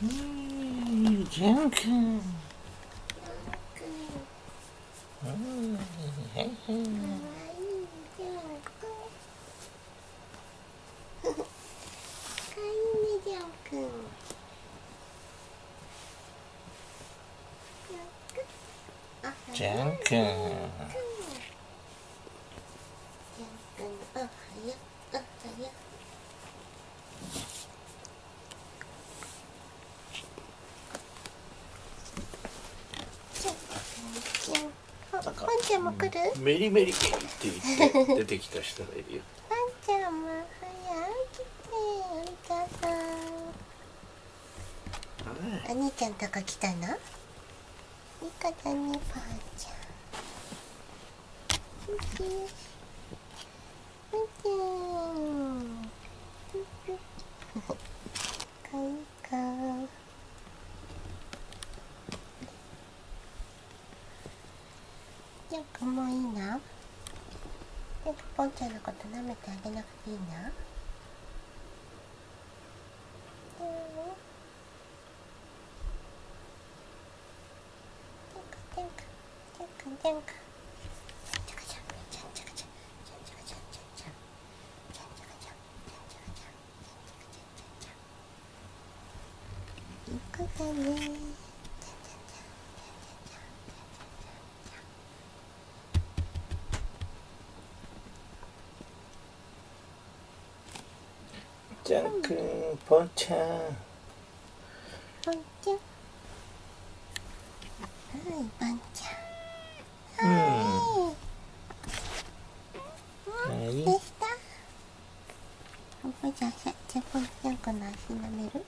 ジャン君。ジャン君。 パンちゃんも来る？ メリメリって言って出てきた人がいるよ。 パンちゃんも早起きて、お母さん。お兄ちゃんとこ来たの？いい子だね、パンちゃん。よしよし。パンちゃん。かわいいか。ジャン君もういいな。ポンちゃんのこと舐めてあげなくていいな。いい子だね。 ジャン君、ポンちゃん。 ポンちゃん。はい、ポンちゃん。はい。でした。じゃあポンちゃんこの足舐める？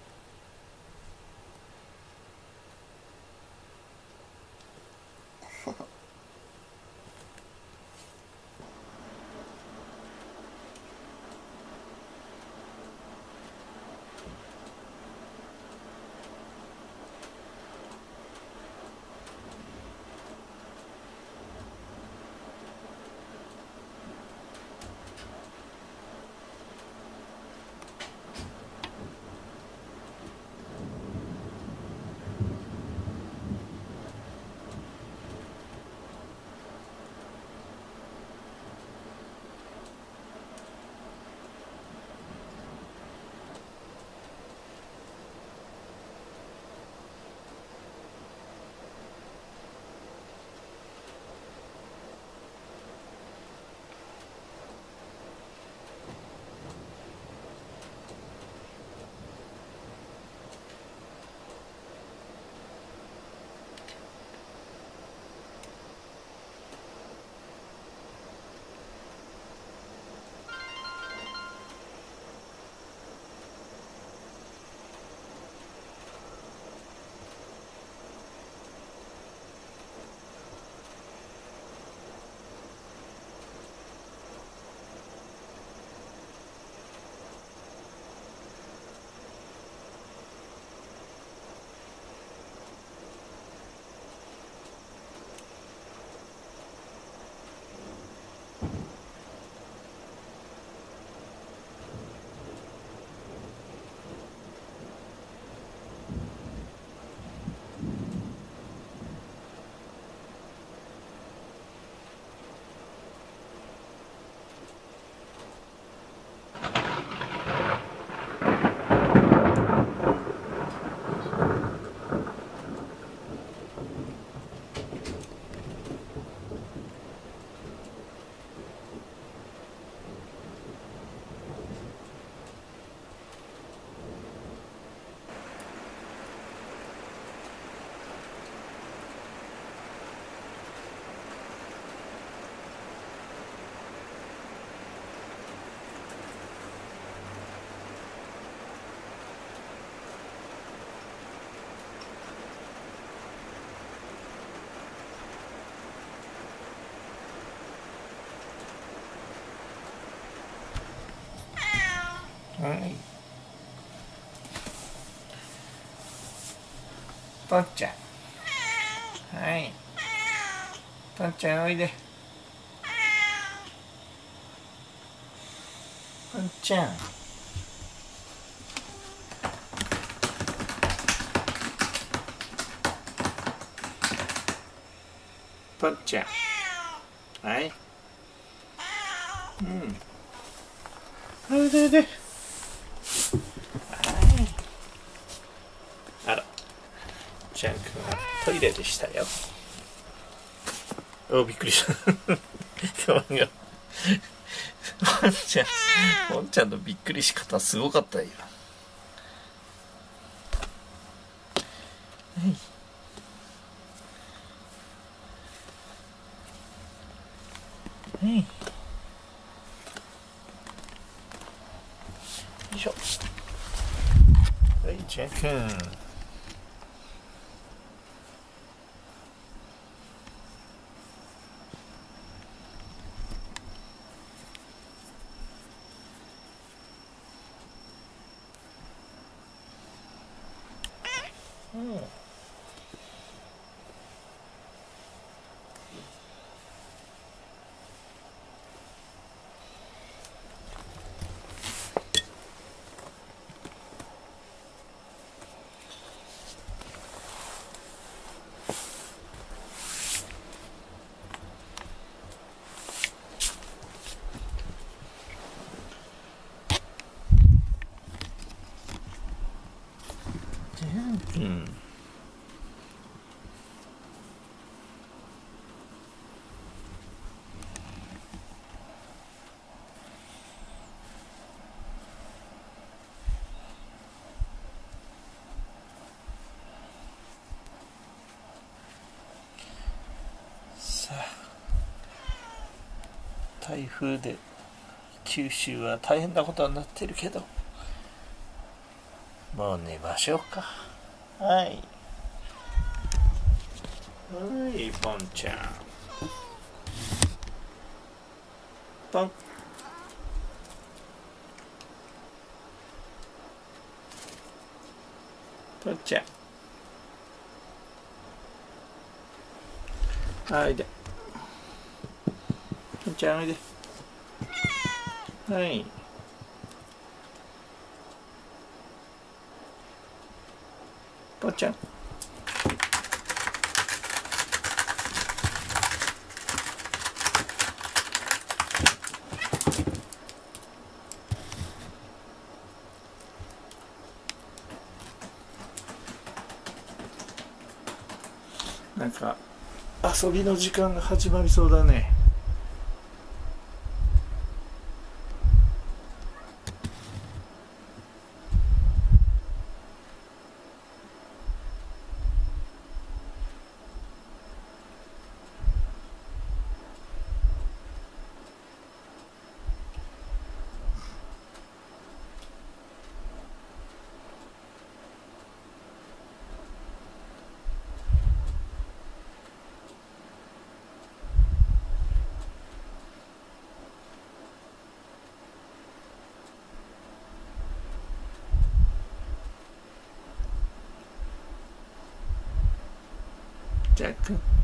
はい。ポンちゃん。はい。ポンちゃんおいで。ポンちゃん。 ポンちゃん。はい。おいでおいで。はい。あら。ちゃんくんはトイレでしたよ。びっくりした。ワンちゃんのびっくりし方すごかったよ。はい。はい。よいしょ。はい、ちゃんくん。さあ、台風で九州は大変なことになってるけど、もう寝ましょうか。はい。はい、ポンちゃん。ポン。ポンちゃん。はいで。ポンちゃんおいで。はい。ポンちゃん。なんか遊びの時間が始まりそうだね。ジャック。